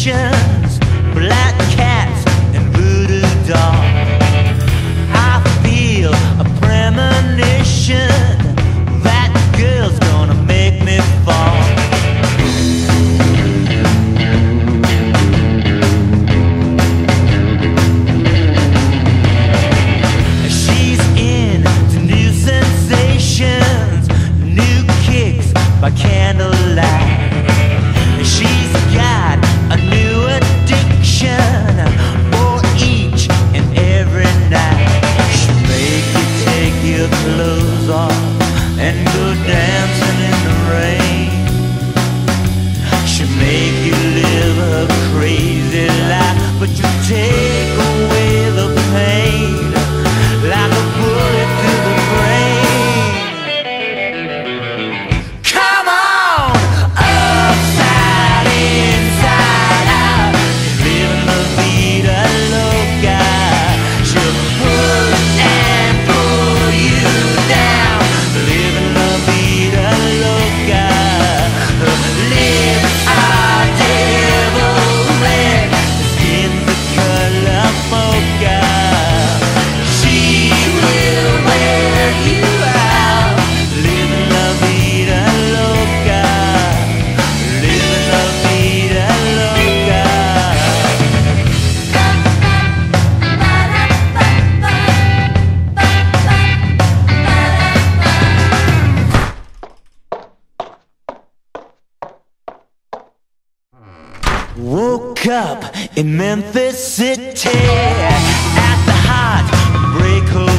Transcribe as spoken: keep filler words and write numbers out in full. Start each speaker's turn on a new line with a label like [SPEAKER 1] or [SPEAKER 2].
[SPEAKER 1] addictions, black cats and voodoo dolls. I feel a premonition that girl's gonna make me fall. She's into new sensations, new kicks by candlelight. She's got a new addiction for each and every night. She'll make you take your clothes off and go dancing in the rain. She'll make you live a crazy life, but you take away the pain like a bullet through the brain. Come on, upside inside out, living la vida loca. She'll push and pull you down, living la vida loca. Her lips are devil red, skin's the color mocha. She will wear you out, living la vida loca, living la vida loca. Woke up in Memphis City at the Heartbreak Hotel.